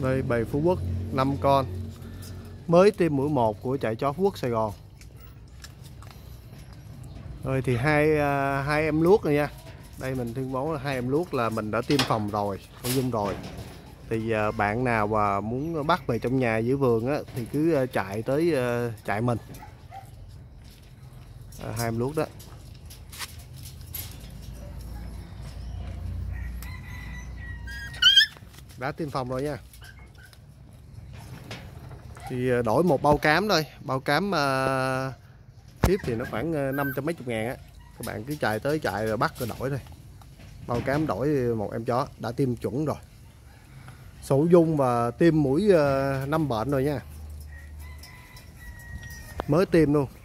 Đây bầy Phú Quốc 5 con mới tiêm mũi 1 của trại chó Phú Quốc Sài Gòn. Rồi thì hai em luốc rồi nha. Đây mình tuyên bố là 2 em luốc là mình đã tiêm phòng rồi, con Dung rồi. Thì bạn nào mà muốn bắt về trong nhà giữ vườn á, thì cứ chạy tới trại mình. 2 em luốc đó. Đã tiêm phòng rồi nha. Thì đổi một bao cám thôi. Bao cám tiếp thì nó khoảng 500 mấy chục ngàn á. Các bạn cứ chạy tới chạy rồi bắt rồi đổi thôi. Bao cám đổi một em chó đã tiêm chuẩn rồi. Sổ Dung và tiêm mũi 5 bệnh rồi nha. Mới tiêm luôn.